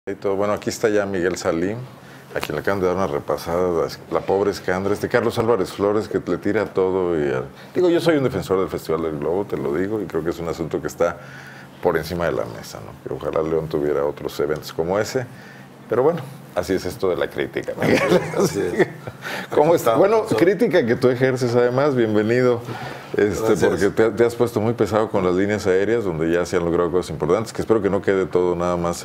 Y todo. Bueno, aquí está ya Miguel Salim, a quien le acaban de dar una repasada, la pobre escándalo, Carlos Álvarez Flores, que le tira todo. Digo, yo soy un defensor del Festival del Globo, te lo digo, y creo que es un asunto que está por encima de la mesa, ¿no? Que ojalá León tuviera otros eventos como ese. Pero bueno, así es esto de la crítica, Miguel. Así es. ¿Cómo está? Bueno, crítica que tú ejerces además, bienvenido, porque te has puesto muy pesado con las líneas aéreas, donde ya se han logrado cosas importantes, que espero que no quede todo nada más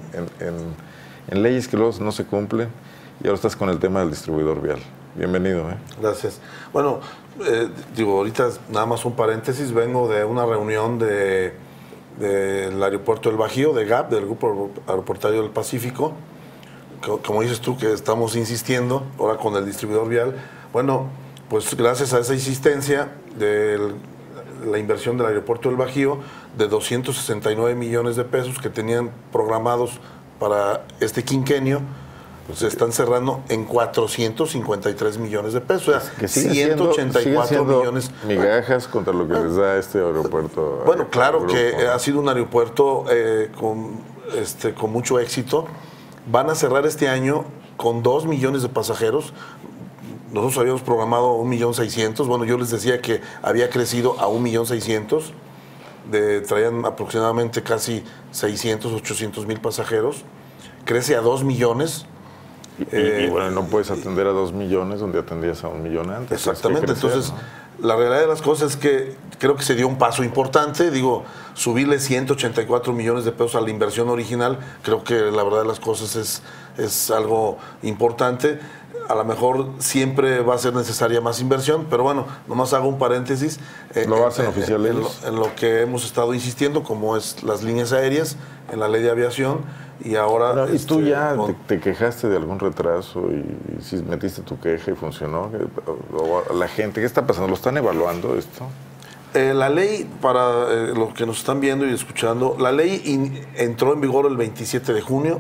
en leyes que luego no se cumplen, y ahora estás con el tema del distribuidor vial. Bienvenido. Gracias. Bueno, ahorita nada más un paréntesis, vengo de una reunión del aeropuerto del Bajío, de GAP, del Grupo Aeroportuario del Pacífico. Como dices tú, que estamos insistiendo ahora con el distribuidor vial. Bueno, pues gracias a esa insistencia de la inversión del aeropuerto del Bajío, de 269 millones de pesos que tenían programados para este quinquenio, pues se están cerrando en 453 millones de pesos. O sea, que 184 millones. Migajas contra lo que les da este aeropuerto. Bueno, claro que ha sido un aeropuerto con mucho éxito. Van a cerrar este año con 2 millones de pasajeros. Nosotros habíamos programado 1.600.000. Bueno, yo les decía que había crecido a 1.600.000. Traían aproximadamente casi 600, 800 mil pasajeros. Crece a 2 millones. Y bueno, no puedes atender a 2 millones donde atendías a 1 millón antes. Exactamente. Entonces, la realidad de las cosas es que creo que se dio un paso importante. Subirle 184 millones de pesos a la inversión original, creo que la verdad de las cosas es algo importante. A lo mejor siempre va a ser necesaria más inversión, pero bueno, nomás hago un paréntesis. ¿Lo hacen oficiales? En lo que hemos estado insistiendo, como es las líneas aéreas, en la ley de aviación, y ahora... Bueno, ¿y tú ya te quejaste de algún retraso y si metiste tu queja y funcionó? ¿O la gente, qué está pasando? ¿Lo están evaluando esto? La ley, para los que nos están viendo y escuchando, la ley entró en vigor el 27 de junio,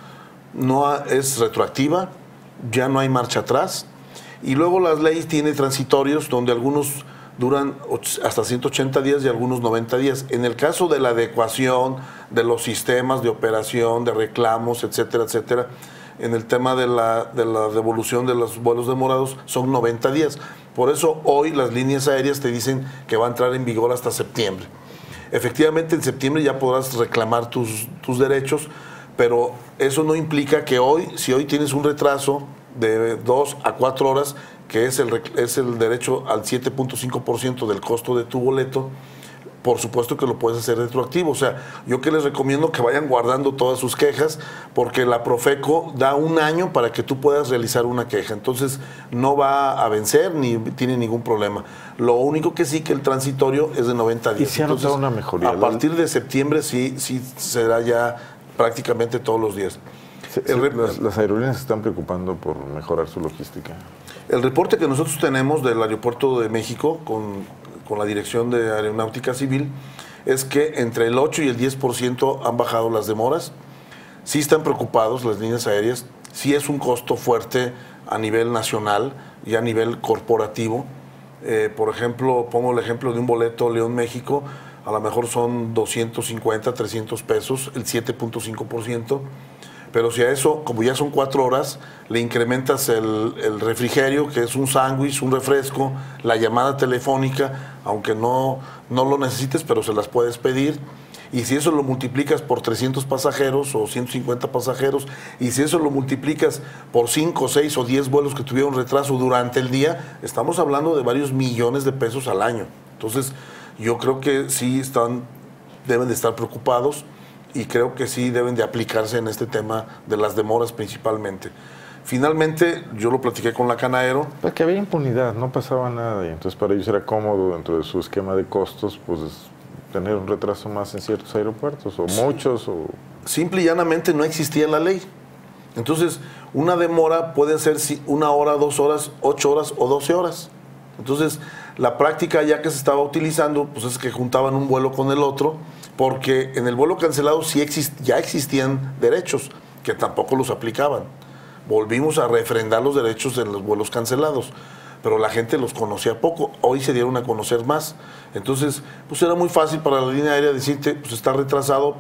es retroactiva, ya no hay marcha atrás, y luego las leyes tienen transitorios donde algunos duran hasta 180 días y algunos 90 días. En el caso de la adecuación de los sistemas de operación, de reclamos, etcétera, etcétera, en el tema de la devolución de los vuelos demorados son 90 días. Por eso hoy las líneas aéreas te dicen que va a entrar en vigor hasta septiembre. Efectivamente, en septiembre ya podrás reclamar tus derechos, pero eso no implica que si hoy tienes un retraso de 2 a 4 horas, que es el derecho al 7.5% del costo de tu boleto, por supuesto que lo puedes hacer retroactivo. O sea, yo que les recomiendo que vayan guardando todas sus quejas, porque la Profeco da 1 año para que tú puedas realizar una queja. Entonces, no va a vencer ni tiene ningún problema. Lo único que sí, que el transitorio es de 90 días. ¿Y si ha notado una mejoría? A partir de septiembre sí será ya prácticamente todos los días. Las aerolíneas se están preocupando por mejorar su logística. El reporte que nosotros tenemos del Aeropuerto de México con la Dirección de Aeronáutica Civil es que entre el 8 y el 10% han bajado las demoras. Sí están preocupados las líneas aéreas, sí es un costo fuerte a nivel nacional y a nivel corporativo. Por ejemplo, pongo el ejemplo de un boleto León-México, a lo mejor son 250, 300 pesos, el 7.5%. Pero si a eso, como ya son 4 horas, le incrementas el refrigerio, que es un sándwich, un refresco, la llamada telefónica, aunque no lo necesites, pero se las puedes pedir. Y si eso lo multiplicas por 300 pasajeros o 150 pasajeros, y si eso lo multiplicas por 5, 6 o 10 vuelos que tuvieron retraso durante el día, estamos hablando de varios millones de pesos al año. Entonces, yo creo que sí deben de estar preocupados. Y creo que sí deben de aplicarse en este tema de las demoras principalmente. Finalmente, yo lo platiqué con la Canaero. Porque había impunidad, no pasaba nada, y entonces para ellos era cómodo dentro de su esquema de costos, pues tener un retraso más en ciertos aeropuertos, o muchos, o... Simple y llanamente no existía la ley. Entonces, una demora puede ser 1 hora, 2 horas, 8 horas o 12 horas. Entonces, la práctica ya que se estaba utilizando, pues es que juntaban un vuelo con el otro, porque en el vuelo cancelado ya existían derechos que tampoco los aplicaban. Volvimos a refrendar los derechos en los vuelos cancelados, pero la gente los conocía poco. Hoy se dieron a conocer más. Entonces, pues era muy fácil para la línea aérea decirte, pues está retrasado,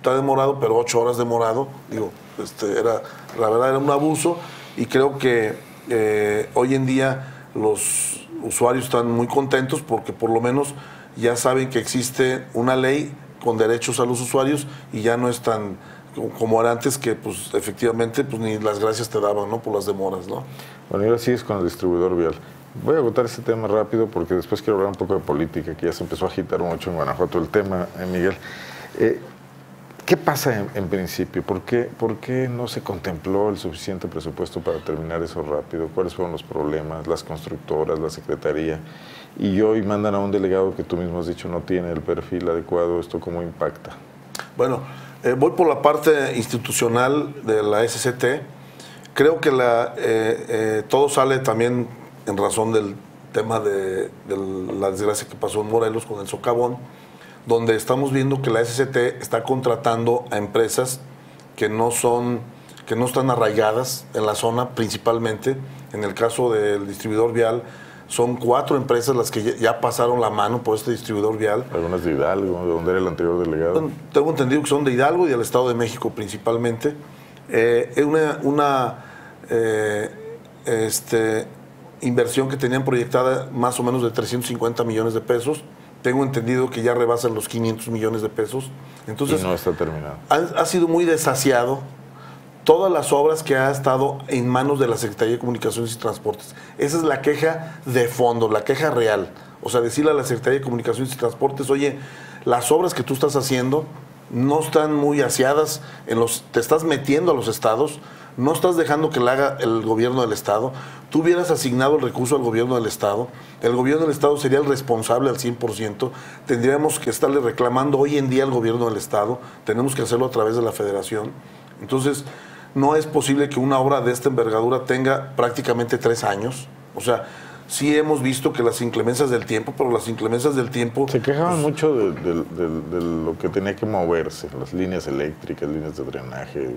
está demorado, pero 8 horas demorado. Digo, la verdad era un abuso y creo que hoy en día los usuarios están muy contentos porque por lo menos ya saben que existe una ley con derechos a los usuarios y ya no es tan como era antes, que pues efectivamente pues ni las gracias te daban, ¿no? Por las demoras, ¿no? Bueno, y ahora sí es con el distribuidor vial. Voy a agotar ese tema rápido porque después quiero hablar un poco de política, que ya se empezó a agitar mucho en Guanajuato el tema, Miguel. ¿Qué pasa en principio? ¿Por qué no se contempló el suficiente presupuesto para terminar eso rápido? ¿Cuáles fueron los problemas? Las constructoras, la secretaría. Y hoy mandan a un delegado que tú mismo has dicho no tiene el perfil adecuado. ¿Esto cómo impacta? Bueno, voy por la parte institucional de la SCT. Creo que todo sale también en razón del tema de la desgracia que pasó en Morelos con el socavón, donde estamos viendo que la SCT está contratando a empresas que no están arraigadas en la zona principalmente. En el caso del distribuidor vial, son 4 empresas las que ya pasaron la mano por este distribuidor vial. Algunas de Hidalgo, de donde era el anterior delegado. Bueno, tengo entendido que son de Hidalgo y del Estado de México principalmente. Es una inversión que tenían proyectada más o menos de 350 millones de pesos. Tengo entendido que ya rebasan los 500 millones de pesos. Entonces, y no está terminado. Ha sido muy desasiado todas las obras que ha estado en manos de la Secretaría de Comunicaciones y Transportes. Esa es la queja de fondo, la queja real. O sea, decirle a la Secretaría de Comunicaciones y Transportes, oye, las obras que tú estás haciendo no están muy aseadas, te estás metiendo a los estados, no estás dejando que la haga el gobierno del estado. Tú hubieras asignado el recurso al gobierno del estado, el gobierno del estado sería el responsable al 100%, tendríamos que estarle reclamando hoy en día al gobierno del estado, tenemos que hacerlo a través de la federación. Entonces, no es posible que una obra de esta envergadura tenga prácticamente 3 años. O sea, sí hemos visto que las inclemencias del tiempo, pero las inclemencias del tiempo... Se quejaban mucho de lo que tenía que moverse, las líneas eléctricas, líneas de drenaje,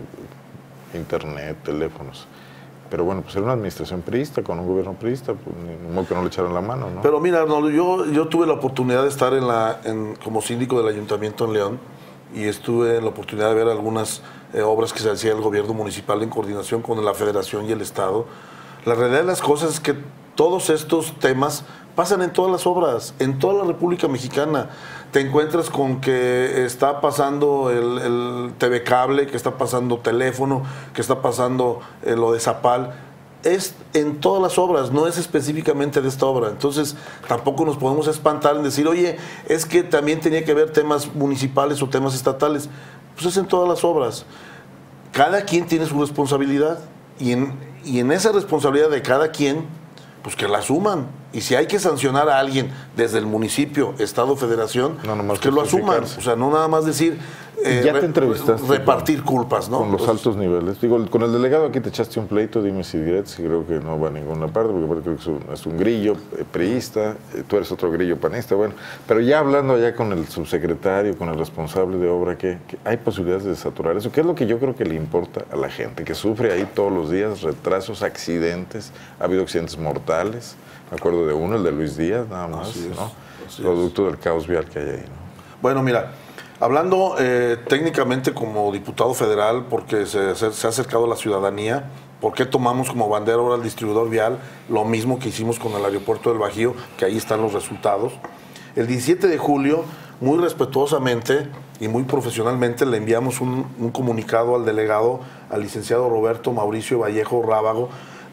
internet, teléfonos. Pero bueno, pues era una administración priista, con un gobierno priista, pues ni modo que no le echaron la mano, ¿no? Pero mira, Arnoldo, yo tuve la oportunidad de estar como síndico del Ayuntamiento en León y estuve en la oportunidad de ver algunas obras que se hacía el gobierno municipal en coordinación con la federación y el estado. La realidad de las cosas es que todos estos temas pasan en todas las obras, en toda la República Mexicana. Te encuentras con que está pasando el TV Cable, que está pasando teléfono, que está pasando lo de Zapal. Es en todas las obras, no es específicamente de esta obra. Entonces, tampoco nos podemos espantar en decir, oye, es que también tenía que ver temas municipales o temas estatales. Pues es en todas las obras. Cada quien tiene su responsabilidad y en esa responsabilidad de cada quien, pues que la asuman. Y si hay que sancionar a alguien desde el municipio, estado, federación, pues que lo asuman. O sea, no nada más decir ya te entrevistaste repartir culpas, ¿no? Con los altos niveles. Digo, con el delegado aquí te echaste un pleito, dime si diretes, y creo que no va a ninguna parte, porque creo que es un grillo priista, tú eres otro grillo panista, bueno. Pero ya hablando allá con el subsecretario, con el responsable de obra, que hay posibilidades de saturar eso, que es lo que yo creo que le importa a la gente, que sufre ahí todos los días retrasos, accidentes, ha habido accidentes mortales. Me acuerdo de uno, el de Luis Díaz, nada más, ¿no? Producto del caos vial que hay ahí, ¿no? Bueno, mira, hablando técnicamente como diputado federal, porque se ha acercado a la ciudadanía, ¿por qué tomamos como bandera ahora el distribuidor vial? Lo mismo que hicimos con el aeropuerto del Bajío, que ahí están los resultados. El 17 de julio, muy respetuosamente y muy profesionalmente, le enviamos un comunicado al delegado, al licenciado Roberto Mauricio Vallejo Rábago,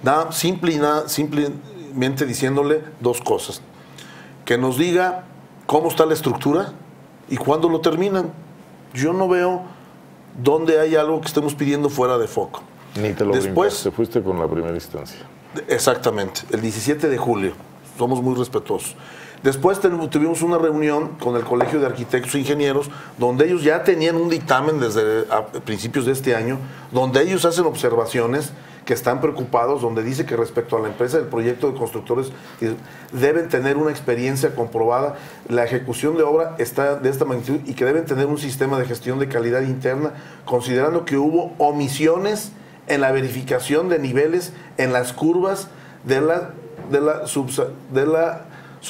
simplemente diciéndole 2 cosas. Que nos diga cómo está la estructura y cuándo lo terminan. Yo no veo dónde hay algo que estemos pidiendo fuera de foco. Ni te lo brincaste, fuiste con la primera instancia. Exactamente, el 17 de julio. Somos muy respetuosos. Después tuvimos una reunión con el Colegio de Arquitectos e Ingenieros, donde ellos ya tenían un dictamen desde principios de este año, donde ellos hacen observaciones que están preocupados, donde dice que respecto a la empresa del proyecto de constructores deben tener una experiencia comprobada, la ejecución de obra está de esta magnitud y que deben tener un sistema de gestión de calidad interna, considerando que hubo omisiones en la verificación de niveles en las curvas de la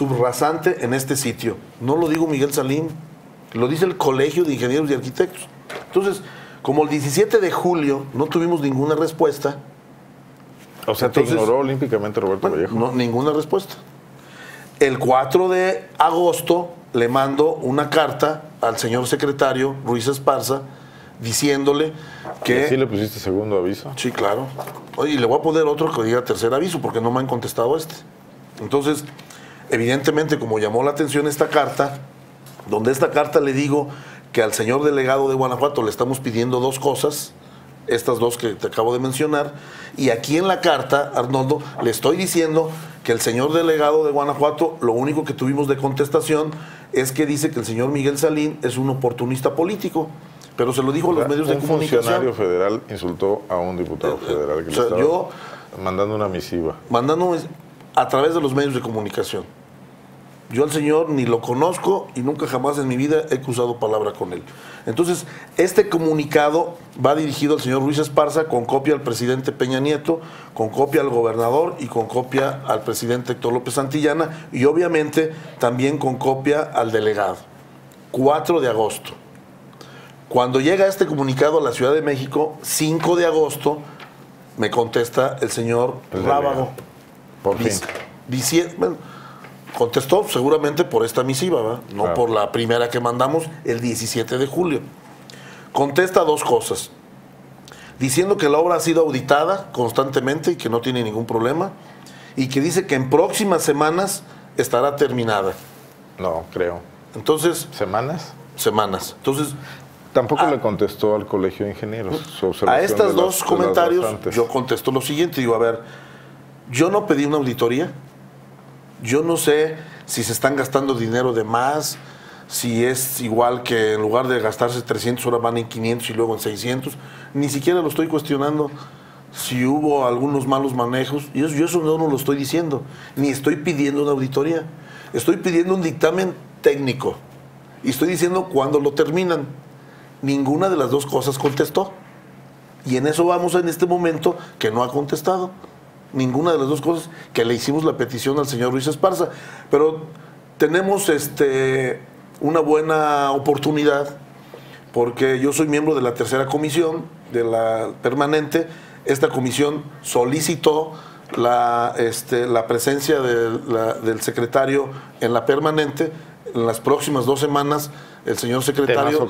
subrasante en este sitio. No lo digo Miguel Salim, lo dice el Colegio de Ingenieros y Arquitectos. Entonces, como el 17 de julio no tuvimos ninguna respuesta. O sea, te ignoró olímpicamente Roberto Vallejo. No, ninguna respuesta. El 4 de agosto le mando una carta al señor secretario Ruiz Esparza diciéndole que... ¿Y sí le pusiste segundo aviso? Sí, claro. Oye, y le voy a poner otro que diga tercer aviso porque no me han contestado este. Entonces, evidentemente, como llamó la atención esta carta, donde esta carta le digo que al señor delegado de Guanajuato le estamos pidiendo dos cosas, estas dos que te acabo de mencionar, y aquí en la carta, Arnoldo, le estoy diciendo que el señor delegado de Guanajuato, lo único que tuvimos de contestación es que dice que el señor Miguel Salín es un oportunista político, pero se lo dijo a los medios de comunicación. Un funcionario federal insultó a un diputado federal que le estaba mandando una misiva. Mandando a través de los medios de comunicación. Yo al señor ni lo conozco y nunca jamás en mi vida he cruzado palabra con él. Entonces, este comunicado va dirigido al señor Ruiz Esparza con copia al presidente Peña Nieto, con copia al gobernador y con copia al presidente Héctor López Santillana y obviamente también con copia al delegado. 4 de agosto. Cuando llega este comunicado a la Ciudad de México, 5 de agosto, me contesta el señor Rábago. Por fin. Bueno, contestó seguramente por esta misiva, ¿verdad? No claro. Por la primera que mandamos el 17 de julio. Contesta dos cosas. Diciendo que la obra ha sido auditada constantemente y que no tiene ningún problema. Y que dice que en próximas semanas estará terminada. No, creo. Entonces... ¿Semanas? Semanas. Entonces... Tampoco le contestó al Colegio de Ingenieros su observación. A estos dos comentarios yo contesto lo siguiente. Digo, a ver, yo no pedí una auditoría. Yo no sé si se están gastando dinero de más, si es igual que en lugar de gastarse 300 ahora van en 500 y luego en 600. Ni siquiera lo estoy cuestionando si hubo algunos malos manejos. Yo eso no lo estoy diciendo. Ni estoy pidiendo una auditoría. Estoy pidiendo un dictamen técnico. Y estoy diciendo cuándo lo terminan. Ninguna de las dos cosas contestó. Y en eso vamos en este momento que no ha contestado. Ninguna de las dos cosas que le hicimos la petición al señor Ruiz Esparza. Pero tenemos una buena oportunidad porque yo soy miembro de la tercera comisión, de la permanente. Esta comisión solicitó la presencia del secretario en la permanente. En las próximas 2 semanas el señor secretario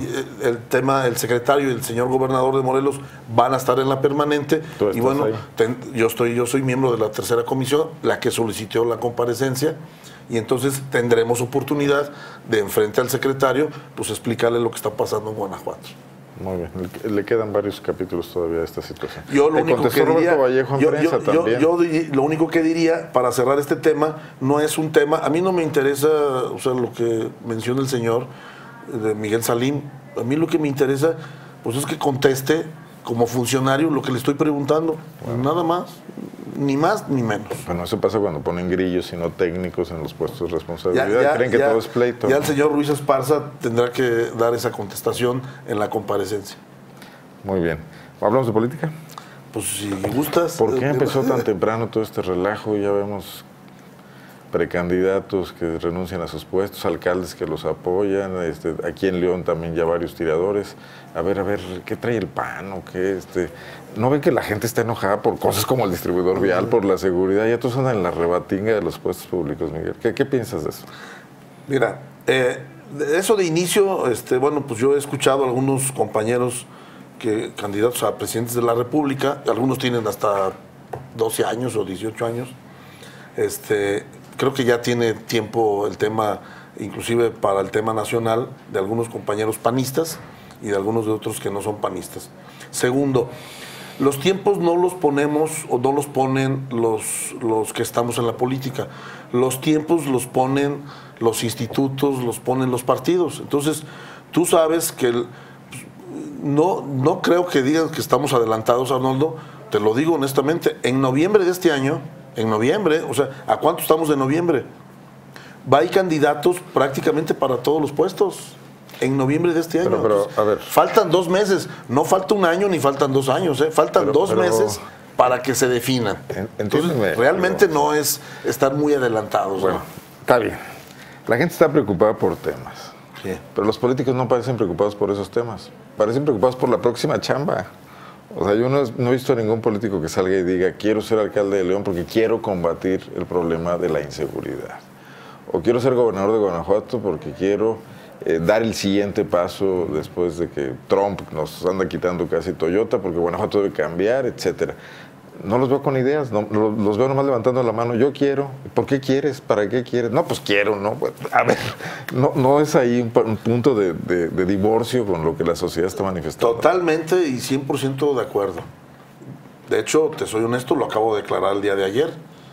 el secretario y el señor gobernador de Morelos van a estar en la permanente. Y bueno, yo soy miembro de la tercera comisión, la que solicitó la comparecencia, y entonces tendremos oportunidad de enfrente al secretario pues explicarle lo que está pasando en Guanajuato. Muy bien, le quedan varios capítulos todavía a esta situación. Yo lo único que diría, Vallejo en prensa también. Yo lo único que diría para cerrar este tema, no es un tema, a mí no me interesa, o sea, lo que menciona el señor de Miguel Salín, a mí lo que me interesa pues es que conteste como funcionario lo que le estoy preguntando, nada más ni menos. Bueno, eso pasa cuando ponen grillos y no técnicos en los puestos de responsabilidad. Creen que todo es pleito. Ya el señor Ruiz Esparza tendrá que dar esa contestación en la comparecencia. Muy bien. ¿Hablamos de política? Pues si gustas. ¿Por qué empezó tan temprano todo este relajo? Ya vemos precandidatos que renuncian a sus puestos, alcaldes que los apoyan, aquí en León también ya varios tiradores. A ver, ¿qué trae el PAN o qué? ¿No ven que la gente está enojada por cosas como el distribuidor vial, por la seguridad? Ya todos andan en la rebatinga de los puestos públicos, Miguel. ¿Qué piensas de eso? Mira, eso de inicio, bueno, pues yo he escuchado a algunos compañeros candidatos a presidentes de la República, algunos tienen hasta 12 años o 18 años. Creo que ya tiene tiempo el tema, inclusive para el tema nacional, de algunos compañeros panistas y de algunos de otros que no son panistas. Segundo, los tiempos no los ponemos o no los ponen los que estamos en la política. Los tiempos los ponen los institutos, los ponen los partidos. Entonces, tú sabes que no creo que digan que estamos adelantados, Arnoldo. Te lo digo honestamente, en noviembre de este año, o sea, ¿a cuánto estamos de noviembre? Hay candidatos prácticamente para todos los puestos. En noviembre de este año. Pero, a ver. Faltan 2 meses. No falta 1 año ni faltan 2 años. Faltan 2 meses para que se definan. Entonces, realmente no es estar muy adelantados. Bueno, está bien. La gente está preocupada por temas. Sí. Pero los políticos no parecen preocupados por esos temas. parecen preocupados por la próxima chamba. O sea, yo no he visto a ningún político que salga y diga, quiero ser alcalde de León porque quiero combatir el problema de la inseguridad. O quiero ser gobernador de Guanajuato porque quiero dar el siguiente paso después de que Trump nos anda quitando casi Toyota porque Guanajuato debe cambiar, etcétera. No los veo con ideas, los veo nomás levantando la mano. Yo quiero. ¿Por qué quieres? ¿Para qué quieres? No, pues quiero, ¿no? A ver, no es ahí un punto de divorcio con lo que la sociedad está manifestando. Totalmente y 100% de acuerdo. De hecho, te soy honesto, lo acabo de declarar el día de ayer.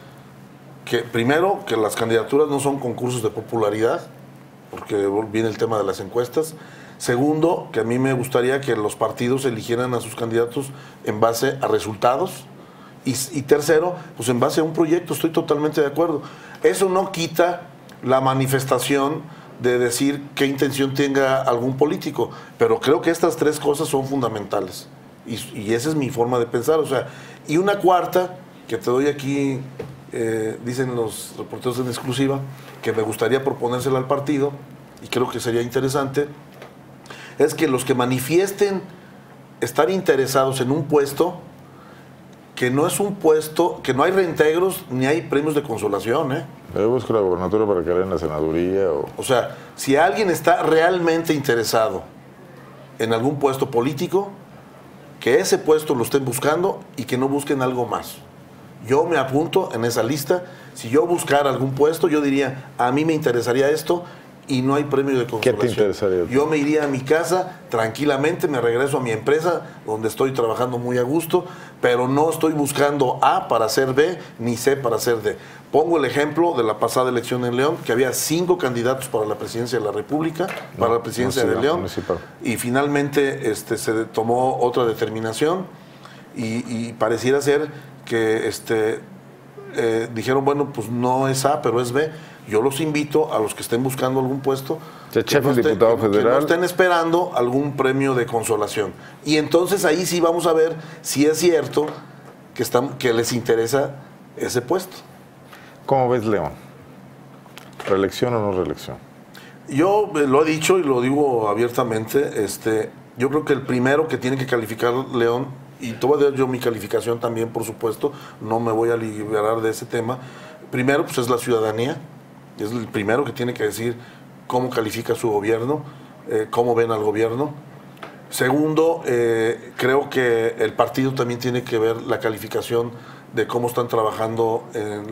Que primero, que las candidaturas no son concursos de popularidad, porque viene el tema de las encuestas. Segundo, que a mí me gustaría que los partidos eligieran a sus candidatos en base a resultados. Y tercero, pues en base a un proyecto, estoy totalmente de acuerdo. Eso no quita la manifestación de decir qué intención tenga algún político, pero creo que estas tres cosas son fundamentales. Y esa es mi forma de pensar. O sea, y una cuarta, que te doy aquí, dicen los reporteros en exclusiva, que me gustaría proponérsela al partido, y creo que sería interesante, es que los que manifiesten estar interesados en un puesto, que no es un puesto, que no hay reintegros ni hay premios de consolación, ¿eh? Yo busco la gobernatura para caer en la senaduría. O sea, si alguien está realmente interesado en algún puesto político, que ese puesto lo estén buscando y que no busquen algo más. Yo me apunto en esa lista. Si yo buscara algún puesto, yo diría, a mí me interesaría esto y no hay premio de consolación. ¿Qué te interesaría? Yo me iría a mi casa tranquilamente, me regreso a mi empresa donde estoy trabajando muy a gusto, pero no estoy buscando A para ser B ni C para ser D. Pongo el ejemplo de la pasada elección en León, que había 5 candidatos para la presidencia de la República, para la presidencia de León, y finalmente se tomó otra determinación y pareciera ser que dijeron, bueno, pues no es A, pero es B. Yo los invito a los que estén buscando algún puesto, que no estén esperando algún premio de consolación. Y entonces ahí sí vamos a ver si es cierto que les interesa ese puesto. ¿Cómo ves León? ¿Reelección o no reelección? Yo lo he dicho y lo digo abiertamente, yo creo que el primero que tiene que calificar León, y te voy a dar yo mi calificación también, por supuesto, no me voy a liberar de ese tema. Primero, pues es la ciudadanía, es el primero que tiene que decir cómo califica su gobierno, cómo ven al gobierno. Segundo, creo que el partido también tiene que ver la calificación de cómo están trabajando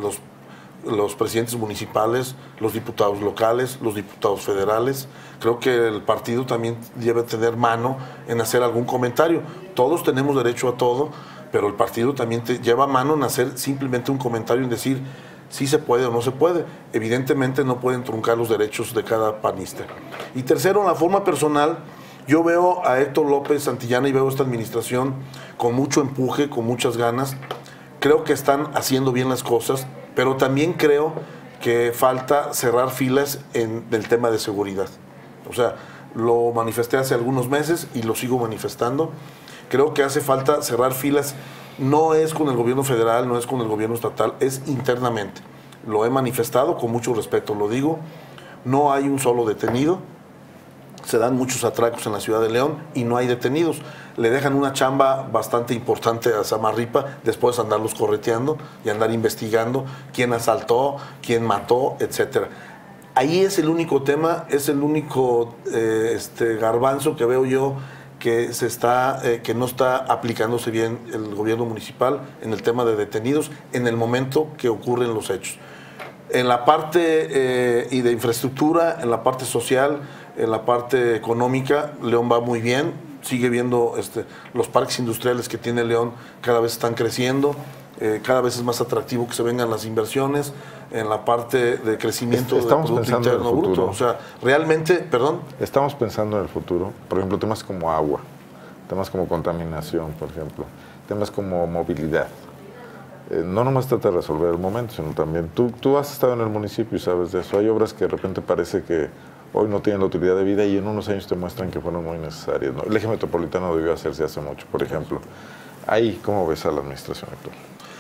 los presidentes municipales, los diputados locales, los diputados federales. Creo que el partido también debe tener mano en hacer algún comentario. Todos tenemos derecho a todo, pero el partido también lleva mano en hacer simplemente un comentario, en decir si se puede o no se puede. Evidentemente no pueden truncar los derechos de cada panista. Y tercero, en la forma personal, yo veo a Héctor López Santillana y veo esta administración con mucho empuje, con muchas ganas. Creo que están haciendo bien las cosas, pero también creo que falta cerrar filas en el tema de seguridad. O sea, lo manifesté hace algunos meses y lo sigo manifestando. Creo que hace falta cerrar filas. No es con el gobierno federal, no es con el gobierno estatal, es internamente. Lo he manifestado con mucho respeto, lo digo. No hay un solo detenido. Se dan muchos atracos en la ciudad de León y no hay detenidos. Le dejan una chamba bastante importante a Samarripa después de andarlos correteando y andar investigando quién asaltó, quién mató, etcétera. Ahí es el único tema, es el único garbanzo que veo yo que que no está aplicándose bien el gobierno municipal en el tema de detenidos en el momento que ocurren los hechos. En la parte y de infraestructura, en la parte social, en la parte económica, León va muy bien. Sigue viendo los parques industriales que tiene León cada vez están creciendo. Cada vez es más atractivo que se vengan las inversiones en la parte de crecimiento del Producto Interno Bruto. O sea, realmente, perdón. Estamos pensando en el futuro. Por ejemplo, temas como agua, temas como contaminación, por ejemplo, temas como movilidad. No nomás trata de resolver el momento, sino también tú has estado en el municipio y sabes de eso. Hay obras que de repente parece que hoy no tienen la utilidad de vida y en unos años te muestran que fueron muy necesarias, ¿no? El eje metropolitano debió hacerse hace mucho, por ejemplo. Ahí, ¿cómo ves a la administración actual?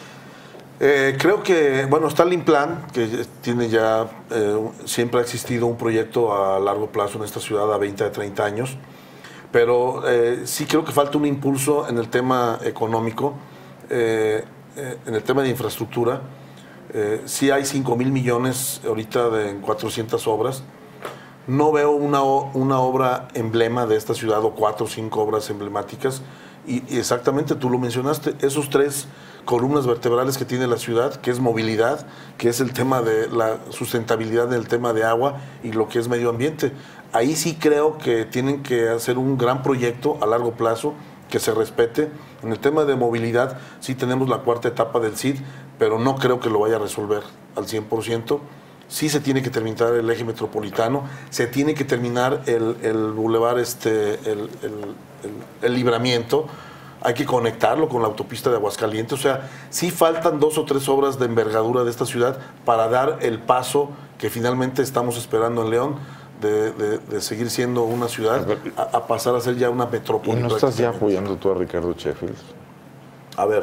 Creo que, bueno, está el Implan, que tiene ya, siempre ha existido un proyecto a largo plazo en esta ciudad a 20 a 30 años, Pero sí creo que falta un impulso en el tema económico, en el tema de infraestructura. Sí hay 5,000 millones ahorita en 400 obras. No veo una obra emblema de esta ciudad o 4 o 5 obras emblemáticas. Y exactamente, tú lo mencionaste, esos 3 columnas vertebrales que tiene la ciudad, que es movilidad, que es el tema de la sustentabilidad del tema de agua y lo que es medio ambiente. Ahí sí creo que tienen que hacer un gran proyecto a largo plazo que se respete. En el tema de movilidad sí tenemos la 4ª etapa del CID, pero no creo que lo vaya a resolver al 100%. Sí se tiene que terminar el eje metropolitano, se tiene que terminar el bulevar, el Libramiento, hay que conectarlo con la autopista de Aguascalientes. O sea, sí faltan 2 o 3 obras de envergadura de esta ciudad para dar el paso que finalmente estamos esperando en León, de seguir siendo una ciudad a pasar a ser ya una metrópoli. ¿Y no estás ya apoyando tú a Ricardo Sheffield? A ver,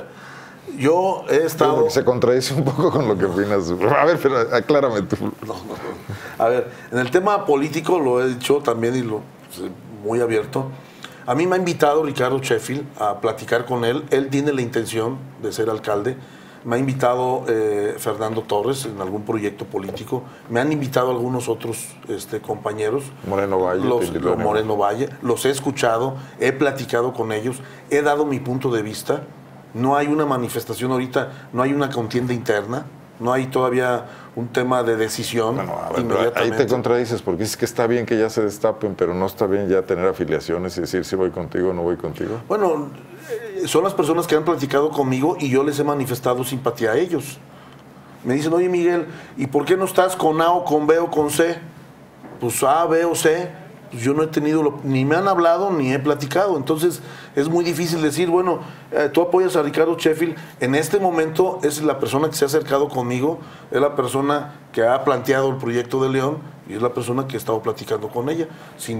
yo he estado... Porque se contradice un poco con lo que opinas. A ver, pero aclárame tú. No. A ver, en el tema político lo he dicho también y muy abierto. A mí me ha invitado Ricardo Sheffield a platicar con él. Él tiene la intención de ser alcalde. Me ha invitado Fernando Torres en algún proyecto político. Me han invitado algunos otros compañeros. Moreno Valle. Moreno Valle. Los he escuchado, he platicado con ellos, he dado mi punto de vista. No hay una manifestación ahorita, no hay una contienda interna, no hay todavía un tema de decisión. Bueno, a ver, ahí te contradices, porque dices que está bien que ya se destapen, pero no está bien ya tener afiliaciones y decir si voy contigo o no voy contigo. Bueno, son las personas que han platicado conmigo y yo les he manifestado simpatía a ellos. Me dicen, oye Miguel, ¿y por qué no estás con A o con B o con C? Pues A, B o C. Pues yo no he tenido, ni me han hablado ni he platicado. Entonces es muy difícil decir, bueno, tú apoyas a Ricardo Sheffield. En este momento es la persona que se ha acercado conmigo, es la persona que ha planteado el proyecto de León y es la persona que he estado platicando con ella,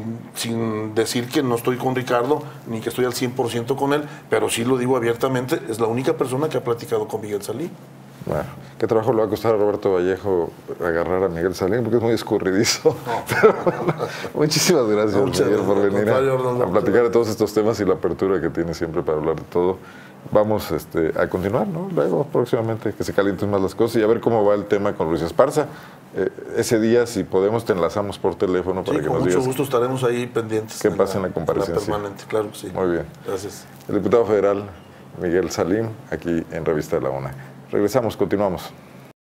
sin decir que no estoy con Ricardo ni que estoy al 100% con él, pero sí lo digo abiertamente, es la única persona que ha platicado con Miguel Salí. Bueno, ¿qué trabajo le va a costar a Roberto Vallejo agarrar a Miguel Salín? Porque es muy escurridizo. Pero, muchísimas gracias, Miguel, por venir a platicar de todos estos temas y la apertura que tiene siempre para hablar de todo. Vamos a continuar, ¿no? Luego, próximamente, que se calienten más las cosas y a ver cómo va el tema con Luis Esparza. Ese día, si podemos, te enlazamos por teléfono para que nos digas. Con mucho gusto estaremos ahí pendientes. ¿Qué pasa en la comparecencia? Permanente, claro que sí. Muy bien. Gracias. El diputado federal Miguel Salín, aquí en Revista de la UNA. Regresamos, continuamos.